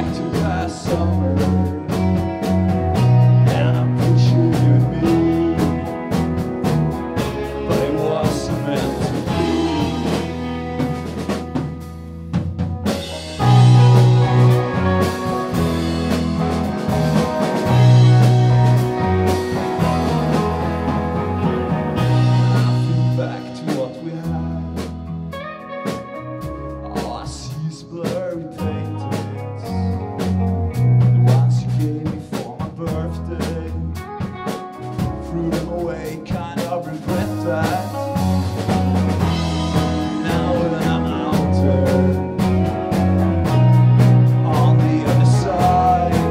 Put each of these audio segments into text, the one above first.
back to last summer, and I'm pretty sure you'd be, but it wasn't meant to be. I think back to what we had. All I see is blurry paintings, the ones you gave me for my birthday. Threw them away, kind of regret that. Now that I'm out there on the other side,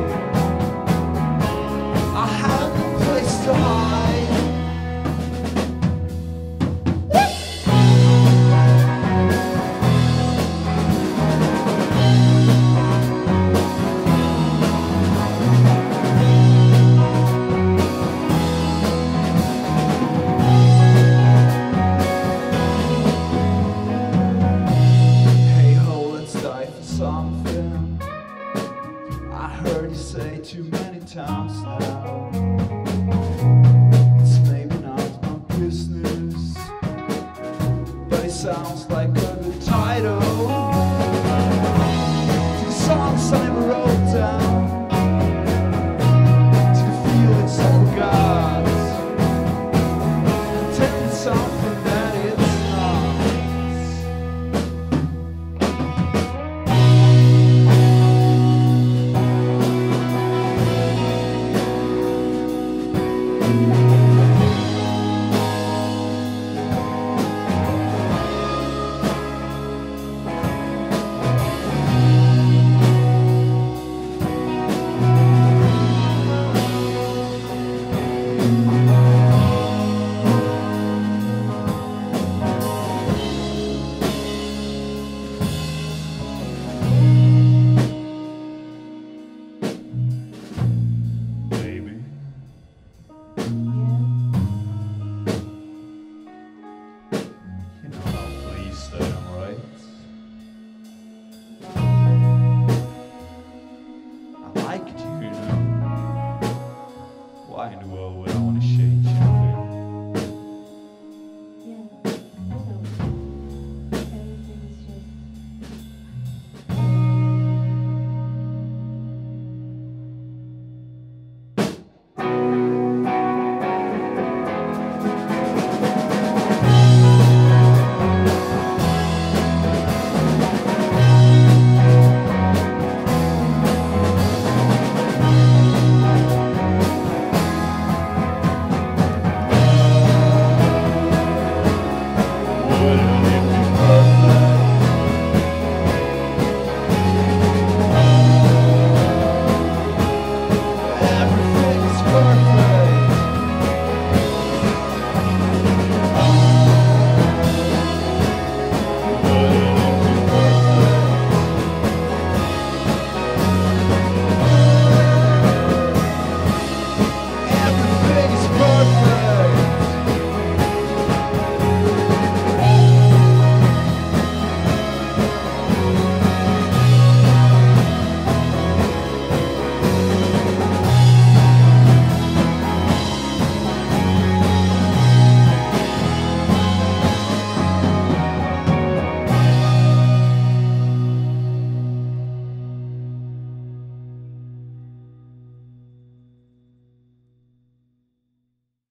I have no place to hide. Hey ho, let's die for something. I heard you say too many times now. It's maybe not my business, but it sounds like